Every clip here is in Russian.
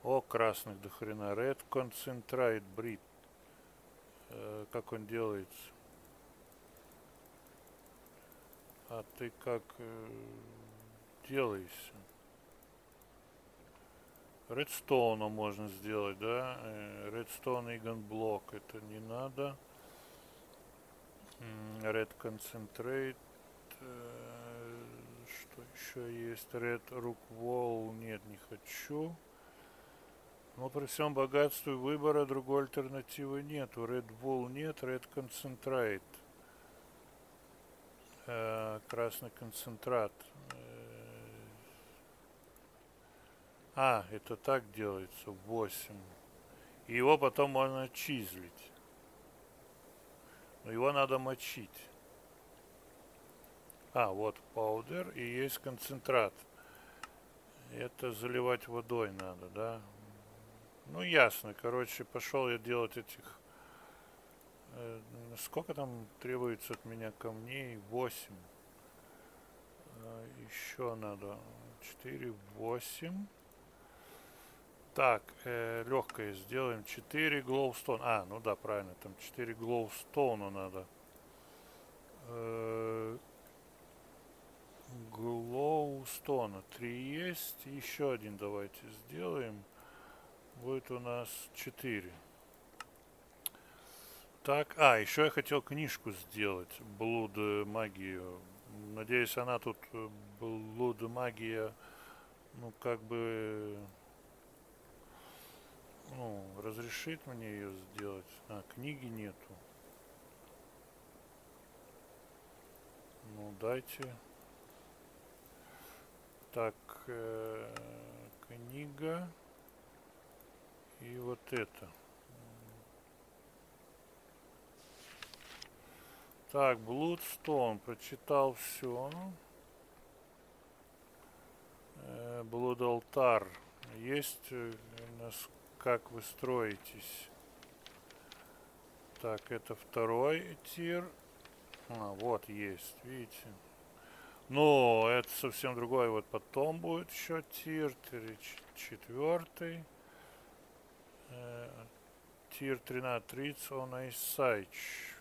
О, красных до хрена. Red Concentrate Breed. Как он делается? А ты как делаешься? Редстоуна можно сделать, да? Редстоун Игон Блок. Это не надо. Red Concentrate. Что еще есть? Red Rook Wall. Нет, не хочу. Но при всем богатстве выбора другой альтернативы нету. Red Wall нет, Red Concentrate. Красный концентрат. Это так делается. 8. И его потом можно числить. Но его надо мочить. Вот паудер и есть концентрат. Это заливать водой надо, да? Ну, ясно. Короче, пошел я делать этих... сколько там требуется от меня камней? 8. Еще надо 4, 8. Так, легкое сделаем. 4 глоустон. Ну да, правильно, там 4 глоустона надо. Глоустона 3 есть. Еще один давайте сделаем. Будет у нас 4. Так, еще я хотел книжку сделать. Блуд магию. Надеюсь, она тут Блуд магия, ну, как бы, ну, разрешит мне ее сделать. Книги нету. Ну, дайте. Так, книга. И вот это. Так, Блудстоун. Прочитал все. Блуд алтар. Есть у нас, как вы строитесь. Так, это второй тир. Вот есть, видите. Но это совсем другой. Вот потом будет еще тир. Четвертый. Тир 13. Он Айсайч.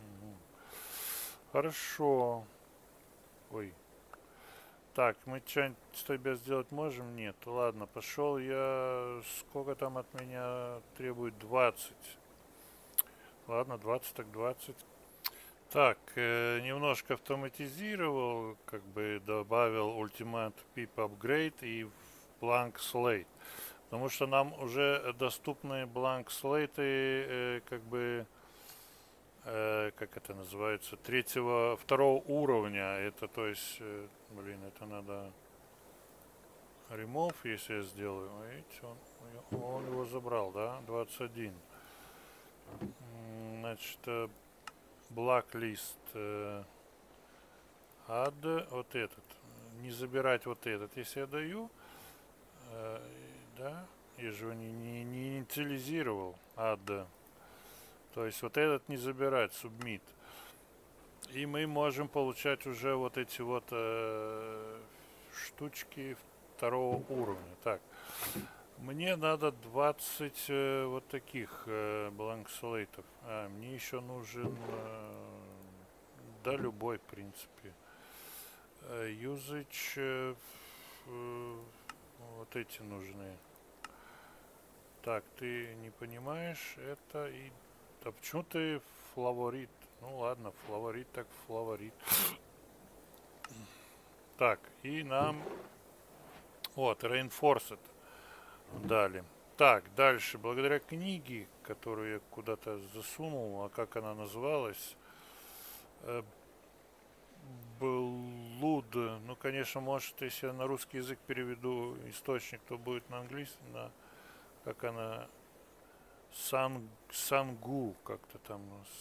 Хорошо. Ой. Так, мы что-нибудь с тобой сделать можем? Нет. Ладно, пошел я... Сколько там от меня требует? 20. Ладно, 20 так 20. Так, немножко автоматизировал, как бы добавил Ultimate Pip Upgrade и Blank Slate. Потому что нам уже доступны Blank Slate, как бы, как это называется, второго уровня. Это, то есть, это надо remove, если я сделаю. Видите, он его забрал, да? 21. Значит, Blacklist add вот этот. Не забирать вот этот. Если я даю, да, я же его не инициализировал add. То есть вот этот не забирать, submit. И мы можем получать уже вот эти вот штучки второго уровня. Так, мне надо 20 вот таких blank slate'ов. Мне еще нужен, да, любой, в принципе. Usage, вот эти нужны. Так, ты не понимаешь это и... Да почему ты фаворит? Ну ладно, фаворит так фаворит. Так, и нам... Вот, Reinforced дали. Так, дальше. Благодаря книге, которую я куда-то засунул, как она называлась? Блуд. Ну, конечно, может, если я на русский язык переведу источник, то будет на английский, как она... Сангу, как-то там...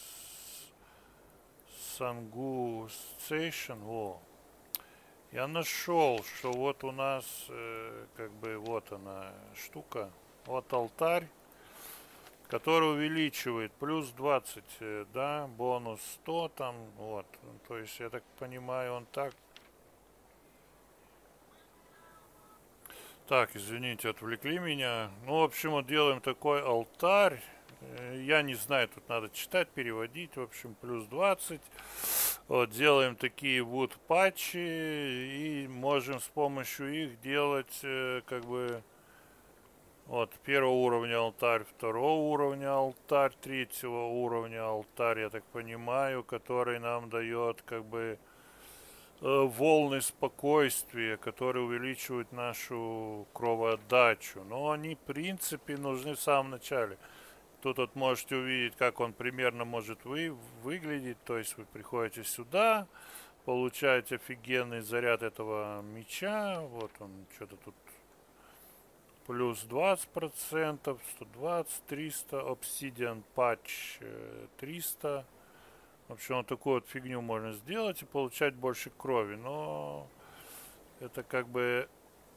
Сангу Station, Я нашел, что вот у нас, как бы, вот она штука. Вот алтарь, который увеличивает плюс 20, да, бонус 100 там, вот. То есть, я так понимаю, он так. Так, извините, отвлекли меня. Ну, в общем, вот делаем такой алтарь. Я не знаю, тут надо читать, переводить. В общем, плюс 20. Вот, делаим такие вот патчи. И можем с помощью их делать, как бы, вот, первого уровня алтарь, второго уровня алтарь, третьего уровня алтарь, я так понимаю, который нам дает, как бы, волны спокойствия, которые увеличивают нашу кровоотдачу. Но они, в принципе, нужны в самом начале. Тут вот можете увидеть, как он примерно может выглядеть. То есть вы приходите сюда, получаете офигенный заряд этого меча. Вот он, что-то тут плюс 20%, 120, 300, Obsidian Patch 300. В общем, вот такую вот фигню можно сделать и получать больше крови. Но это как бы...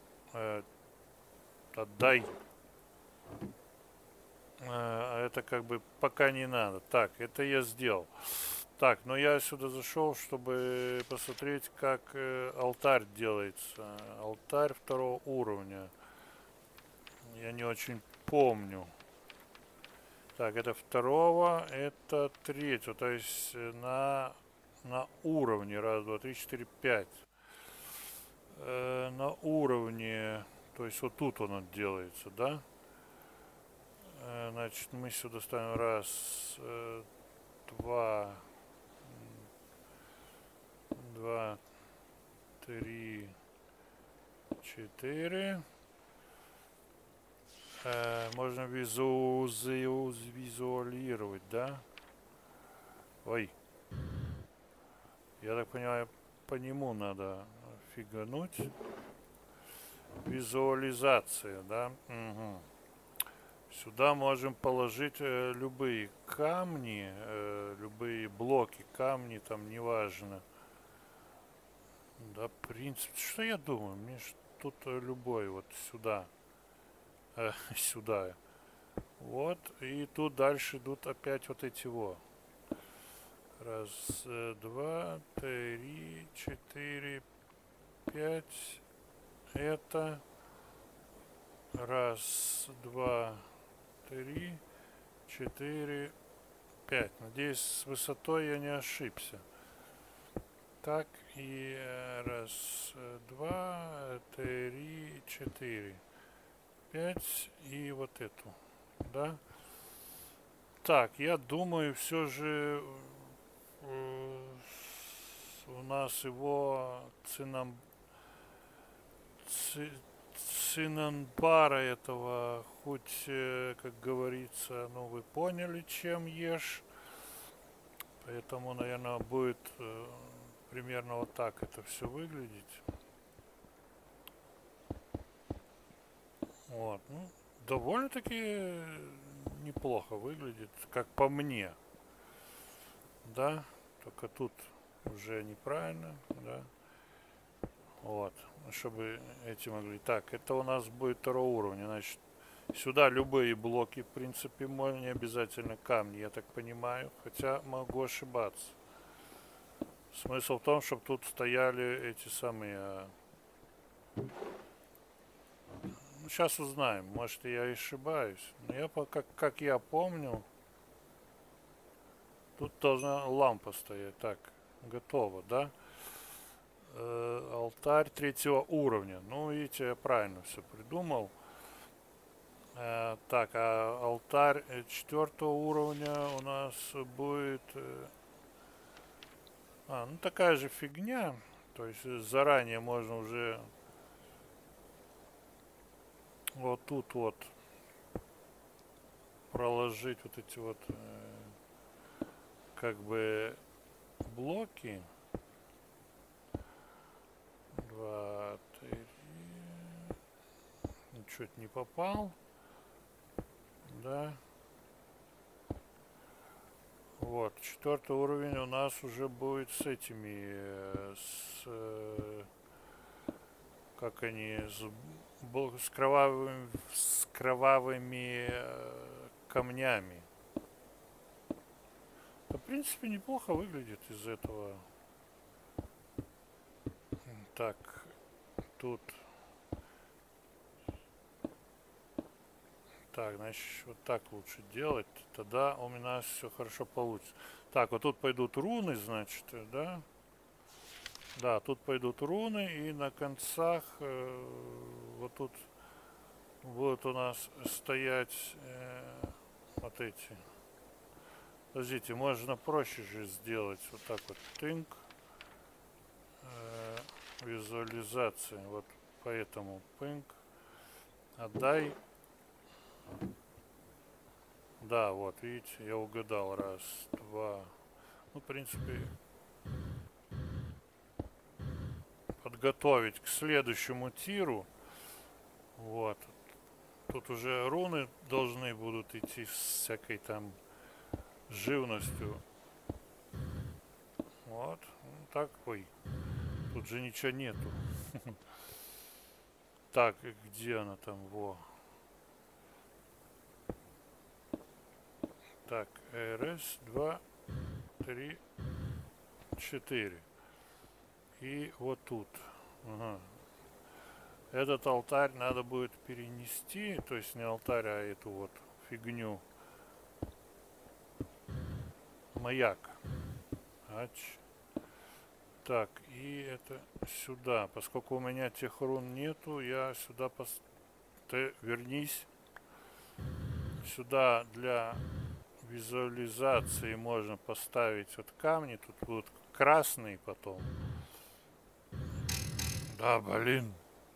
отдай. Это как бы пока не надо. Так, это я сделал. Так, но я сюда зашел, чтобы посмотреть, как алтарь делается. Алтарь второго уровня. Я не очень помню. Так, это второго, это третьего. То есть на уровне. Раз, два, три, четыре, пять. На уровне. То есть вот тут он делается, да? Значит, мы сюда ставим раз, два, два, три, четыре. Можно визуализировать, да? Ой. Я так понимаю, по нему надо фигануть. Визуализация, да? Угу. Сюда можем положить любые камни, любые блоки, камни, там, неважно. Да, в принципе, что я думаю? Мне тут любой, вот сюда. Сюда. Вот, и тут дальше идут опять вот эти вот. Раз, два, три, четыре, пять. Это. Раз, два, три, четыре, пять. Надеюсь, с высотой я не ошибся. Так, и раз, два, три, четыре, пять, и вот эту, да? Так, я думаю, все же у нас его цинамбара этого, хоть, как говорится, ну вы поняли, чем ешь. Поэтому, наверное, будет примерно вот так это все выглядеть. Вот, ну, довольно-таки неплохо выглядит, как по мне. Да, только тут уже неправильно, да. Вот, чтобы эти могли. Так, это у нас будет второго уровня, значит, сюда любые блоки, в принципе, можно, не обязательно камни, я так понимаю, хотя могу ошибаться. Смысл в том, чтобы тут стояли эти самые... Ну, сейчас узнаем, может, я ошибаюсь. Но я, как я помню, тут должна лампа стоять. Так, готово, да? Алтарь третьего уровня. Ну, видите, я правильно все придумал. Так, а алтарь четвертого уровня у нас будет... ну такая же фигня. То есть заранее можно уже вот тут вот проложить вот эти вот как бы блоки. Два, три. Чуть не попал. Да. Вот, четвертый уровень у нас уже будет с этими, как они, с кровавыми камнями. Да, в принципе, неплохо выглядит из этого. Так, тут Так, значит, вот так лучше делать. Тогда у меня все хорошо получится. Так, вот тут пойдут руны, значит, да? Да, тут пойдут руны, и на концах вот тут будут у нас стоять вот эти. Подождите, можно проще же сделать. Вот так вот. Тынк. Визуализация. Вот поэтому пынк. Отдай. Да, вот, видите, я угадал. Раз, два. Ну, в принципе, подготовить к следующему тиру. Вот. Тут уже руны должны будут идти с всякой там живностью. Вот. Ну, так, ой. Тут же ничего нету. Так, где она там? Во. Так, раз, два, три, четыре. И вот тут. Ага. Этот алтарь надо будет перенести. То есть не алтарь, а эту вот фигню. Маяк. Ач. Так, и это сюда. Поскольку у меня тех рун нету, я сюда Ты вернись. Сюда для визуализации можно поставить вот камни. Тут будут красные потом. Да, блин.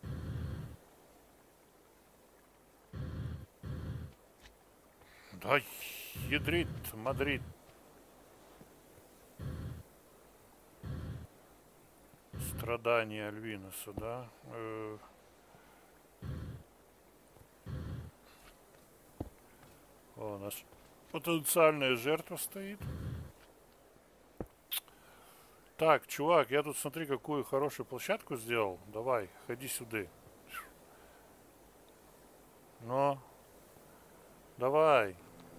Да, ядрит, Мадрид. Страдания Альвиноса, да? О, у нас потенциальная жертва стоит. Так, чувак, я тут смотри, какую хорошую площадку сделал. Давай, ходи сюда. Но, давай.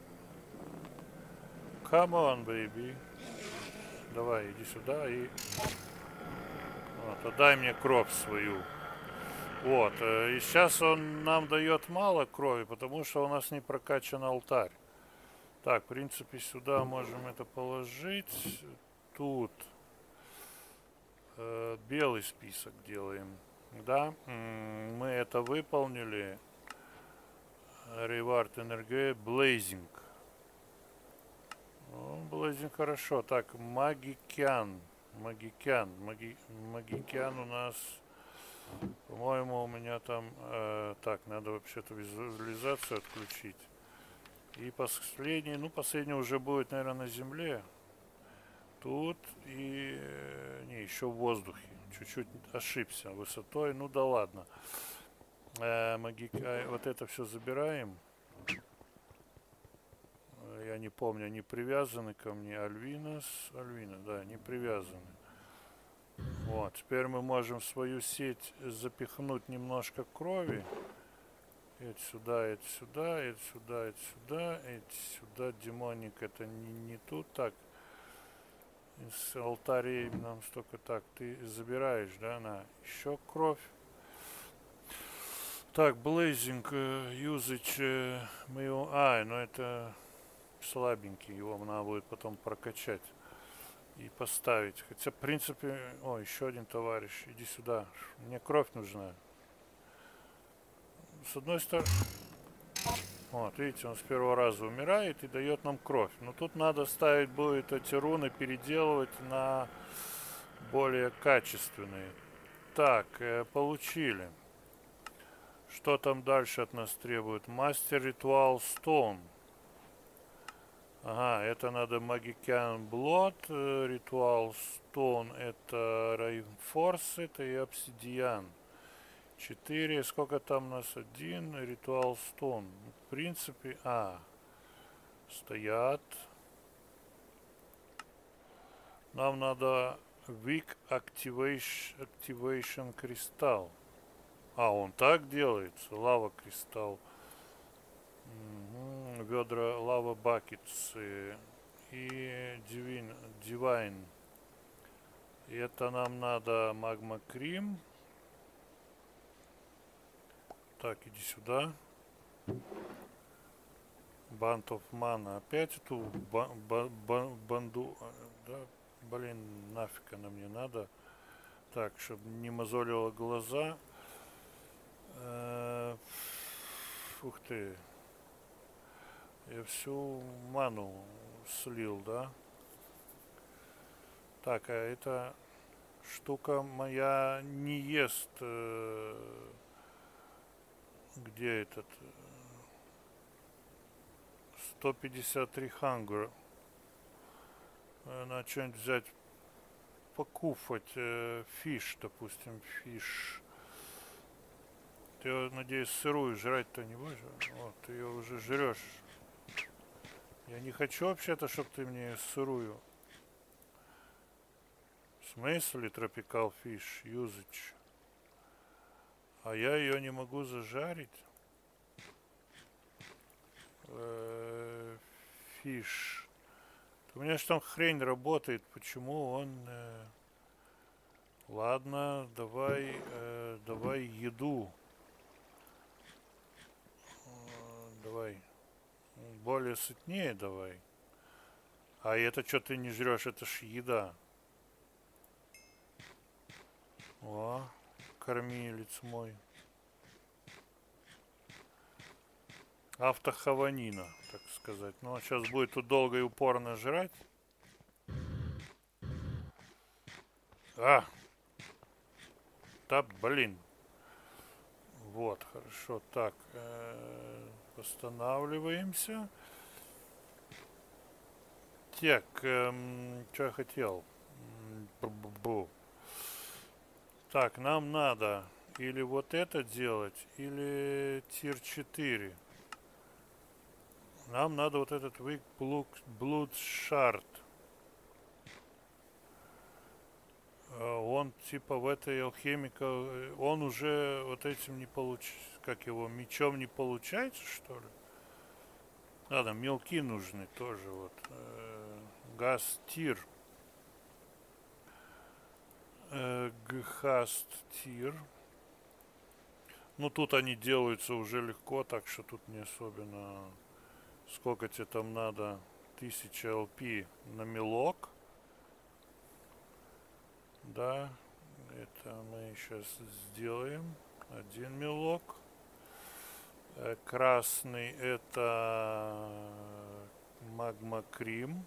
Come on, baby. Давай, иди сюда и... Вот, отдай мне кровь свою. Вот, и сейчас он нам дает мало крови, потому что у нас не прокачан алтарь. Так, в принципе, сюда можем это положить. Тут белый список делаем. Да, мы это выполнили. Reward энергия, Blazing. Блейзинг хорошо. Так, Магикян. Магикян у нас, по-моему, у меня там... так, надо вообще-то визуализацию отключить. И последний, ну, последний уже будет, наверное, на земле. Тут и... не, еще в воздухе. Чуть-чуть ошибся высотой. Ну да ладно. Вот это все забираем. Я не помню, они привязаны ко мне. Альвина, да, не привязаны. Вот, теперь мы можем в свою сеть запихнуть немножко крови. Это сюда, это сюда, это сюда, это сюда, это сюда. Демоник, это не тут. Так, из алтарей нам столько. Так, ты забираешь, да, на еще кровь. Так, блейзинг, юзач, мы его... ну это... слабенький, его надо будет потом прокачать и поставить. Хотя, в принципе... О, еще один товарищ. Иди сюда. Мне кровь нужна. С одной стороны... Вот, видите, он с первого раза умирает и дает нам кровь. Но тут надо ставить будет эти руны, переделывать на более качественные. Так, получили. Что там дальше от нас требует? Мастер Ритуал Стоун. Ага, это надо Магикян Блот, Ритуал Стоун, это Рейнфорс, это и Обсидиан. 4, сколько там у нас? 1, Ритуал Стоун. В принципе, стоят. Нам надо Weak Activation Кристалл. Он так делается, лава кристалл. Ведра лава бакетс и Divine. И это нам надо магма крим. Так, иди сюда. Band of Mana. Опять эту банду... Да, блин, нафиг она мне надо. Так, чтобы не мозолило глаза. Ух ты. Я всю ману слил, да? Так, а эта штука моя не ест. Где этот? 153 hunger. Надо что-нибудь взять, покуфать. Фиш, допустим, фиш. Ты, надеюсь, сырую жрать-то не будешь? Вот, ты ее уже жрешь. Я не хочу вообще-то, чтобы ты мне сырую. В смысле Tropical Fish Usage? А я ее не могу зажарить. Фиш. У меня же там хрень работает. Почему он... Ладно, давай, давай еду. Давай. Более сытнее давай. А это что ты не жрешь? Это ж еда. О, кормилец мой. Автохаванина, так сказать. Ну, он сейчас будет тут долго и упорно жрать. А! Да, блин. Вот, хорошо. Так, восстанавливаемся. Так, что я хотел? Бу-бу-бу. Так, нам надо или вот это делать, или тир 4. Нам надо вот этот Weak Blood Shard. Он типа в этой алхимика, он уже вот этим не получится, как его, мечом не получается, что ли? Ладно, мелки нужны тоже вот. Газ тир. Гхаст тир. Ну тут они делаются уже легко, так что тут не особенно. Сколько тебе там надо? 1000 LP на мелок. Да, это мы сейчас сделаем. 1 мелок. Красный это магма крим.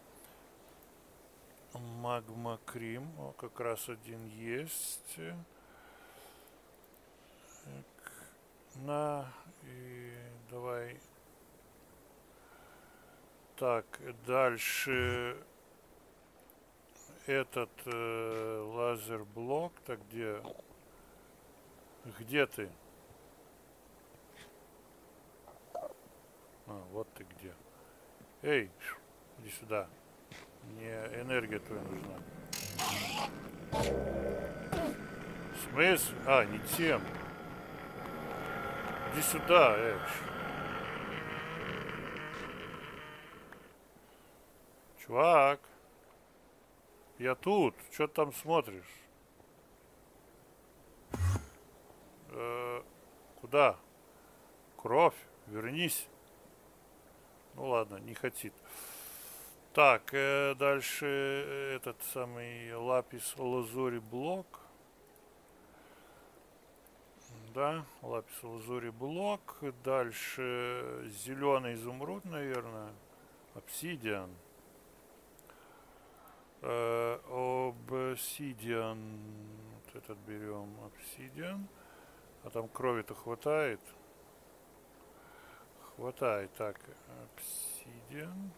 Магма крим. О, как раз один есть. На, и давай. Так, дальше этот лазер-блок. Так, где? Где ты? А, вот ты где. Эй, иди сюда. Мне энергия твоя нужна. Смысл? А, не тем. Иди сюда, Чувак. Я тут. Что ты там смотришь? Куда? Кровь? Вернись. Ну ладно, не хотит. Так, дальше этот самый лапис лазури блок. Да, лапис лазури блок. Дальше зеленый изумруд, наверное. Обсидиан. Обсидиан. Вот этот берем. Обсидиан. А там крови-то хватает. Хватает. Так, обсидиан.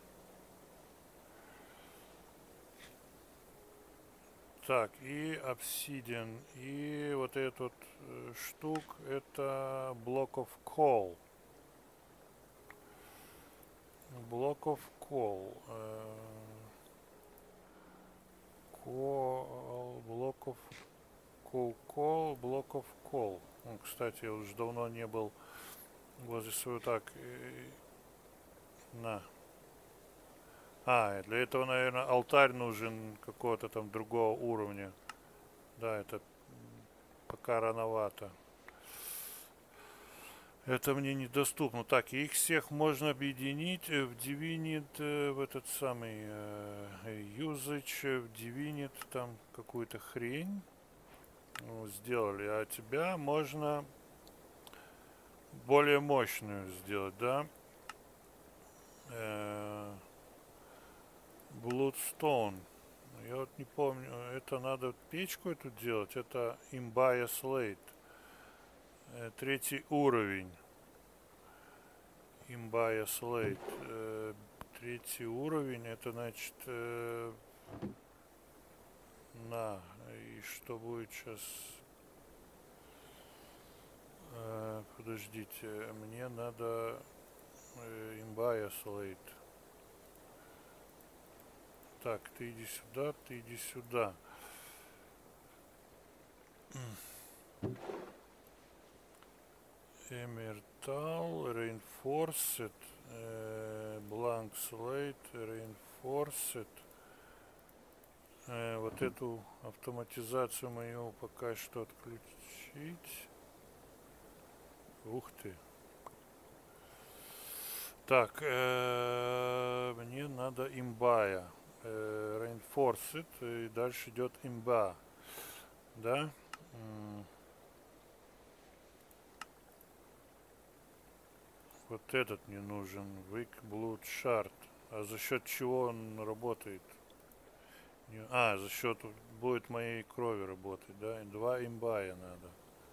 Так, и обсидиан. И вот этот штук, это block of coal. Block of coal. Block of coal, block of coal. Ну, кстати, я уже давно не был возле своего. Так, на. А, для этого, наверное, алтарь нужен какого-то там другого уровня. Да, это пока рановато. Это мне недоступно. Так, их всех можно объединить в Divinit, в этот самый usage, в Divinit, там какую-то хрень сделали. А тебя можно более мощную сделать, да? Bloodstone. Я вот не помню, это надо печку эту делать, это Imbaya Slate. Третий уровень. Imbaya Slate. Третий уровень, это значит и что будет сейчас? Подождите, мне надо Imbaya Slate. Так, ты иди сюда, ты иди сюда. Эмертал, Reinforced, Blank Slate, Reinforced. Вот эту автоматизацию мою пока что отключить. Ух ты. Так, мне надо имбая. Reinforced, и дальше идет имба. Да? Вот этот мне нужен. Weak Blood Shard. А за счет чего он работает? За счет будет моей крови работать, да? 2 имбая надо.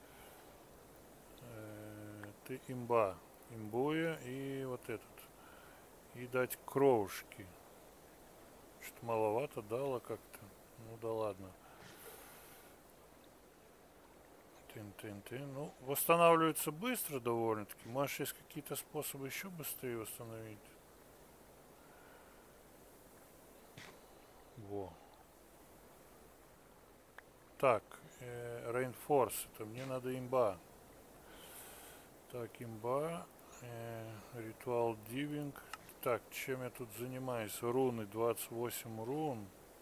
Ты имба. Имбуя и вот этот. И дать кровушки. Что-то маловато дало как-то. Ну да ладно. Ну, восстанавливается быстро довольно-таки. Может, есть какие-то способы еще быстрее восстановить? Во. Так, Reinforce. Это мне надо имба. Так, имба. Ритуал дивинг. Так, чем я тут занимаюсь? Руны, 28 рун.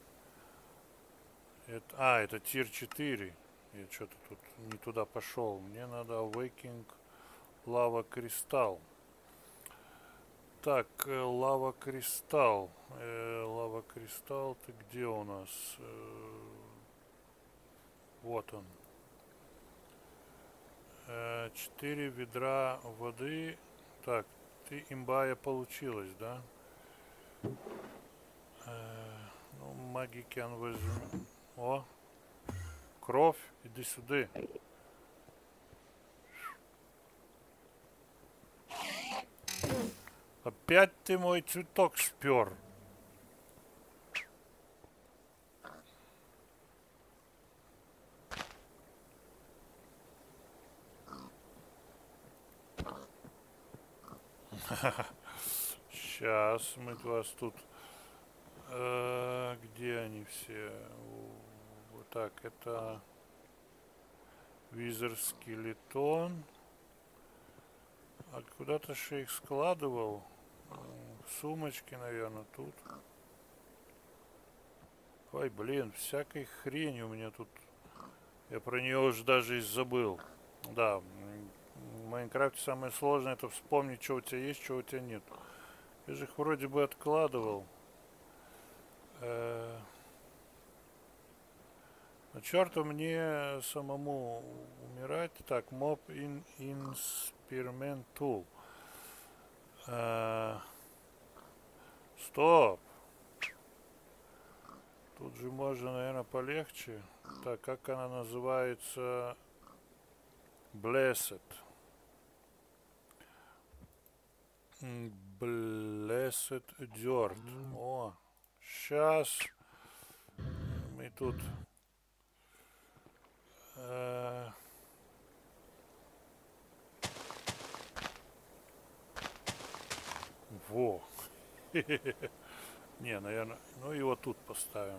Это тир 4. Я что-то тут не туда пошел. Мне надо Awakening Лава Кристалл. Так, Лава Кристалл. Лава Кристалл, ты где у нас? Вот он. 4 ведра воды. Так, ты имбая получилась, да? Ну, магикян возьму. О, кровь, иди сюда. Опять ты мой цветок спер. Сейчас мы вас тут... где они все? Вот так, это... Визер скелетон. А куда-то же их складывал. В сумочке, наверное, тут. Ой, блин, всякой хрени у меня тут. Я про нее уже даже и забыл. Да, в Майнкрафте самое сложное это вспомнить, что у тебя есть, что у тебя нет. Я же их вроде бы откладывал. Но черту мне самому умирать. Так, Mob Inspirment Tool. Стоп. Тут же можно, наверное, полегче. Так, как она называется? Blessed. Blessed Dirt. О, сейчас мы тут... Во. Не, наверное, ну его тут поставим.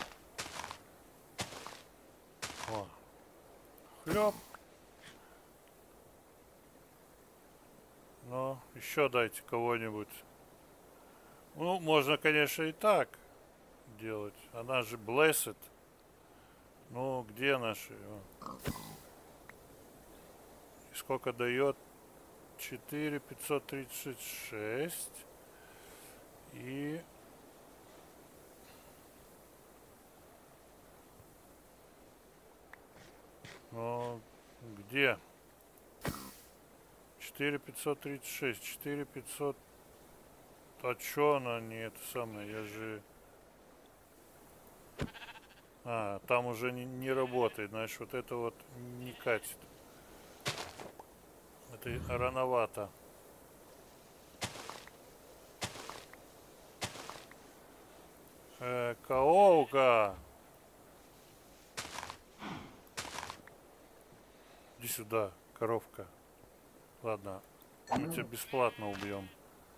О. Хлеб. Ну, еще дайте кого-нибудь. Ну, можно, конечно, и так делать. Она же blessed. Ну, где наши? И сколько дает? 4536 и ну, где 4536 4500, а чё она не это самое, я же там уже не работает, значит вот это вот не катит, это рановато. Коовка, иди сюда, коровка. Ладно, мы тебя бесплатно убьем.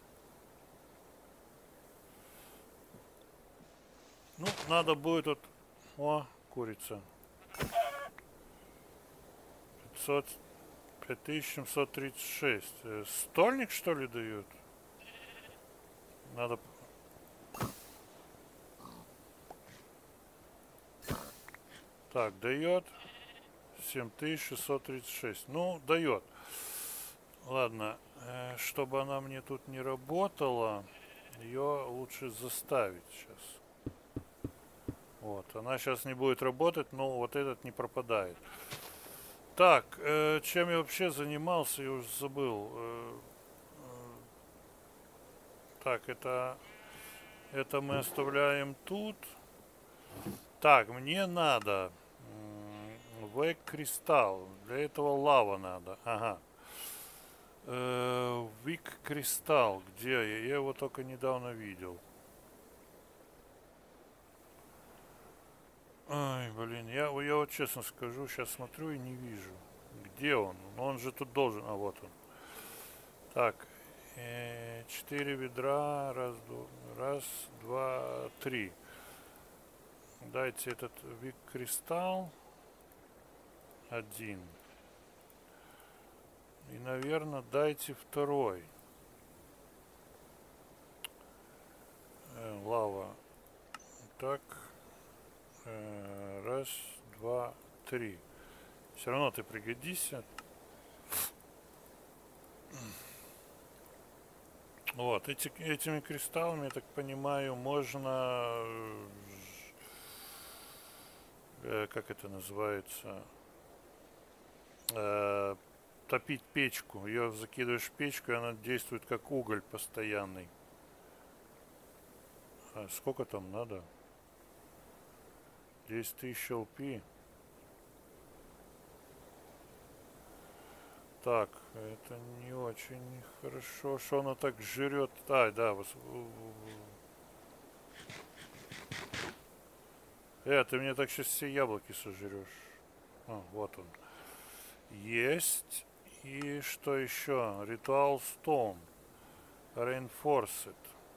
Ну, надо будет вот... О, курица. 500... 5736. Стольник, что ли, дают? Надо... Так, дает 7636. Ну, дает. Ладно, чтобы она мне тут не работала, ее лучше заставить сейчас. Вот, она сейчас не будет работать, но вот этот не пропадает. Так, чем я вообще занимался, я уже забыл. Так, это мы оставляем тут. Так, мне надо век кристалл. Для этого лава надо. Ага. Вик кристалл. Где я? Я его только недавно видел. Ай, блин, я вот честно скажу, сейчас смотрю и не вижу. Где он? Он же тут должен. А, вот он. Так. 4 ведра. Раз, два, три. Дайте этот вик кристалл. Один. И, наверное, дайте второй. Лава. Так. Раз, два, три. Все равно ты пригодишься. Вот, этими кристаллами, я так понимаю, можно... как это называется? Топить печку. Ее закидываешь в печку, и она действует как уголь постоянный. Сколько там надо? 10 тысяч LP. Так, это не очень хорошо, что она так жрет. Да. Ты мне так сейчас все яблоки сожрешь. Вот он. Есть. И что еще? Ритуал Stone. Reinforced.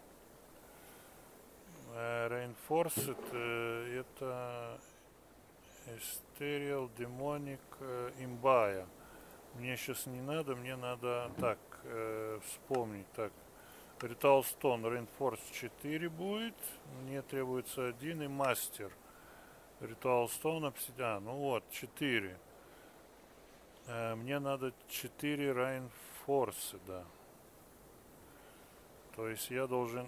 Reinforced это Ethereal Demonic Imbibe. Мне сейчас не надо, мне надо так вспомнить. Так, Ritual Stone Reinforced 4 будет. Мне требуется 1 и мастер. Ritual Stone обсидиан. Ну вот, 4. Мне надо 4 Reinforced, да. То есть я должен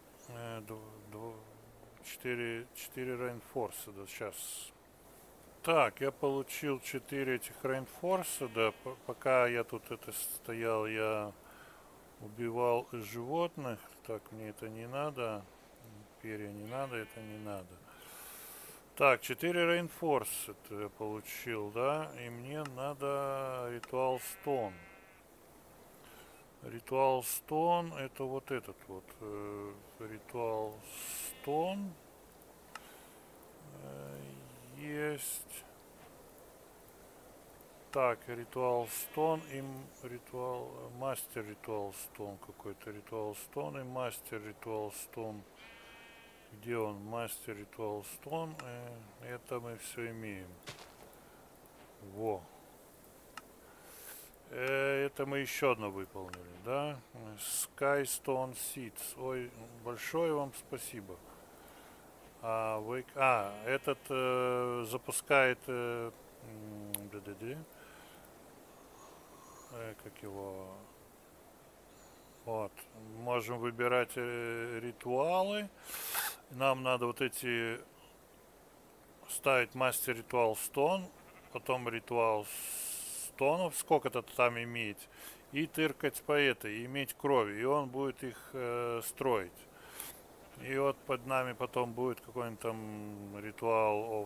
4 Reinforced, да, сейчас. Так, я получил 4 этих Reinforced, да. Пока я тут стоял, я убивал животных. Так, мне это не надо. Перья не надо, это не надо. Так, 4 Reinforced я получил, да. И мне надо Ritual Stone. Ritual Stone это вот этот вот. Ritual Stone. Есть. Так, Ritual Stone и Ritual Master Ritual Stone какой-то. Ritual Stone и Master Ritual Stone. Где он? Master Ritual Stone. Это мы все имеем. Во. Это мы еще одно выполнили, да? Skystone Seeds. Ой, большое вам спасибо. Этот запускает как его Вот. Можем выбирать ритуалы. Нам надо вот эти ставить мастер ритуал стон, потом ритуал стонов, сколько-то там иметь, и тыркать по этой, и иметь крови, и он будет их строить. И вот под нами потом будет какой-нибудь там ритуал of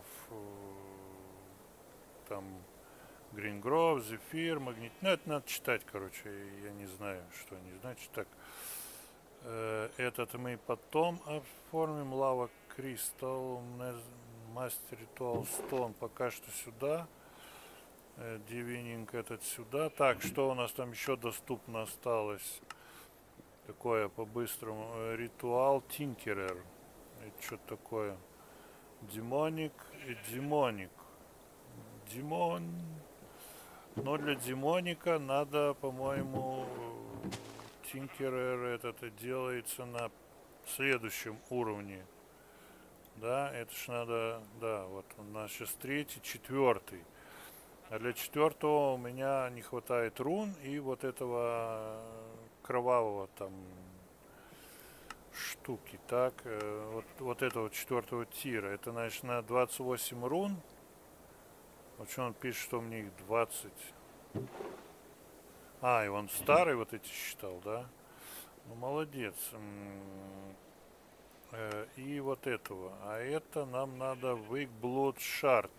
там Green Grove, Зефир, Магнит. Ну, это надо читать, короче, я не знаю, что они значит. Так, этот мы потом оформим. Лава Кристалл, Мастер Ритуал Стон пока что сюда. Дивининг этот сюда. Так, что у нас там еще доступно осталось? Такое по-быстрому. Ритуал Тинкерер. Это что такое? Демоник и демоник. Демон. Но для демоника надо, по-моему, Тинкерер этот делается на следующем уровне. Да, это ж надо, да, вот у нас сейчас третий, четвертый. А для четвертого у меня не хватает рун и вот этого кровавого там штуки. Так, вот этого четвертого тира. Это, значит, на 28 рун. Вот что он пишет, что у меня их 20. А, и он старый вот эти считал, да? Ну, молодец. И вот этого. А это нам надо Wake Blood Shard.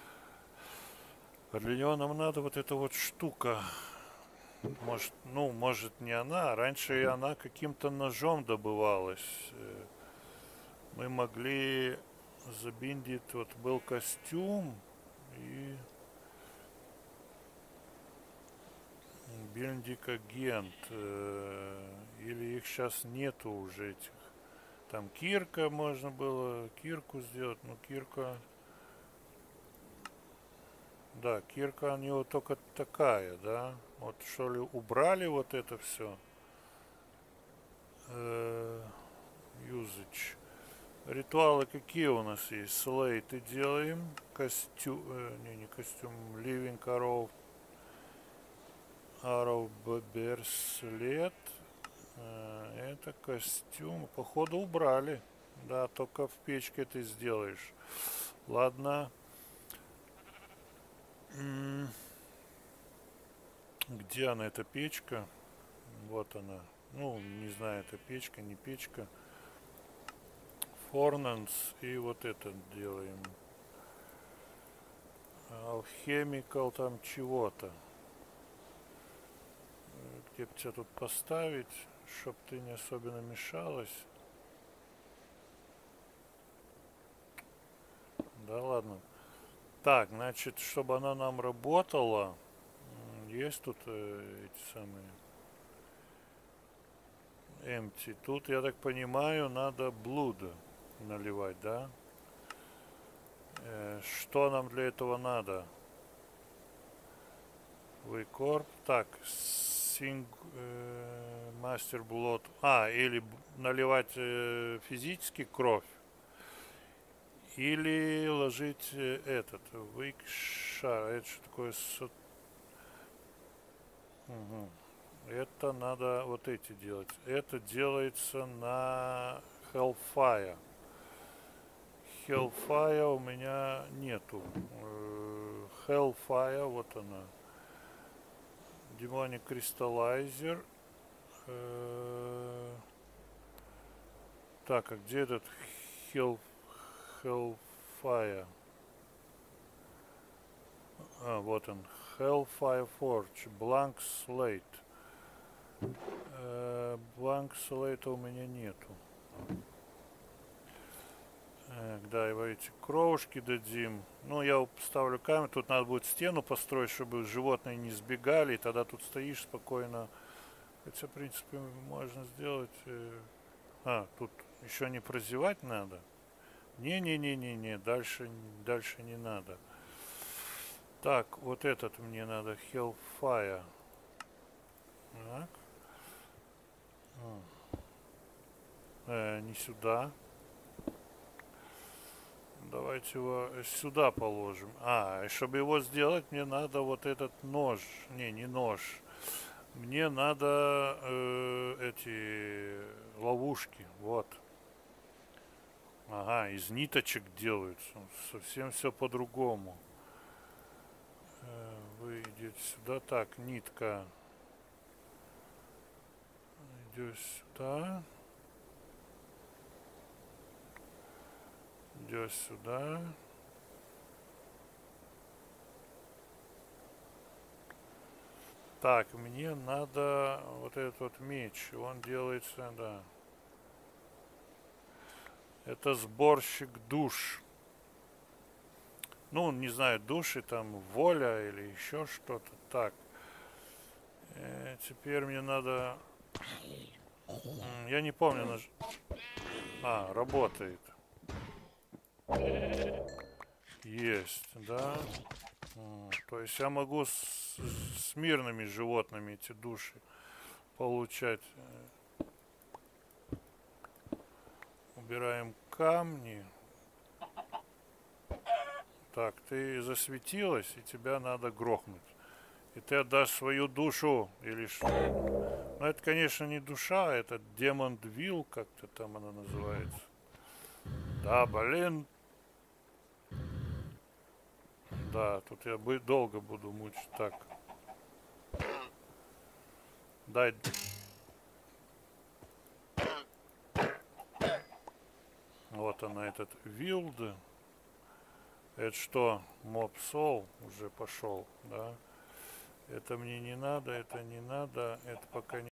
А для него нам надо вот эта вот штука. Может, ну, может не она. Раньше и она каким-то ножом добывалась. Мы могли забиндить. Вот был костюм и биндик агент. Или их сейчас нету уже этих. Там кирка можно было кирку сделать, но кирка... Да, кирка у него только такая, да. Вот что ли убрали вот это все. Usage. Ритуалы какие у нас есть? Слейты делаем. Костюм... не костюм. Living Arrow. Arrow Берслет. Это костюм. Походу убрали. Да, только в печке ты сделаешь. Ладно. Где она, эта печка? Вот она. Ну, не знаю, это печка, не печка. Форнанс. И вот это делаем. Алхемикал там чего-то. Где бы тебя тут поставить, чтоб ты не особенно мешалась. Да ладно. Так, значит, чтобы она нам работала, есть тут эти самые empty. Тут, я так понимаю, надо блуда наливать, да? Что нам для этого надо? Вейкорп. Так, мастер блод. А, или наливать физически кровь. Или ложить этот. Вейкшар. Это что такое? Угу. Это надо вот эти делать. Это делается на Hellfire. Hellfire у меня нету. Hellfire, вот она. Demonic Crystallizer. Так, а где этот Hellfire? А, вот он. Hellfire Forge. Blank Slate. Blank Slate у меня нету. Да, его эти кровушки дадим. Ну, я поставлю камеру. Тут надо будет стену построить, чтобы животные не сбегали. И тогда тут стоишь спокойно. Хотя, в принципе, можно сделать... А, тут еще не прозевать надо. Не-не-не-не-не. Дальше не надо. Так, вот этот мне надо. Hellfire. Так. Не сюда. Давайте его сюда положим. А, и чтобы его сделать, мне надо вот этот нож. Не нож. Мне надо эти ловушки. Вот. Ага, из ниточек делаются. Совсем все по-другому. Вы идете сюда. Так, нитка. Идешь сюда. Идешь сюда. Так, мне надо вот этот вот меч. Он делается, да. Это сборщик душ. Ну, не знаю, души там, воля или еще что-то. Так. Теперь мне надо... Я не помню. Работает. Есть, да. То есть я могу с мирными животными эти души получать. Убираем камни. Так, ты засветилась, и тебя надо грохнуть. И ты отдашь свою душу или что? Ну, это, конечно, не душа, это демон Вилл, как-то там она называется. Да, блин. Да, тут я долго буду мучить. Так. Дай. Вот она, этот Вилд. Это что? Моб Сол уже пошел, да? Это мне не надо, это не надо, это пока не...